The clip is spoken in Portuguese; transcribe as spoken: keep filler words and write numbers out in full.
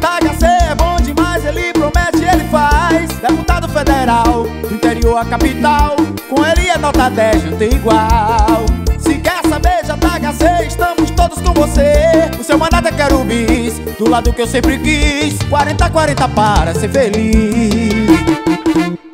J H C é bom demais, ele promete, ele faz. Deputado federal, do interior à capital, com ele é nota dez, não tem igual. Se quer saber, J H C, estamos todos com você. O seu mandato é quero bis, do lado que eu sempre quis. Quarenta a quarenta para ser feliz.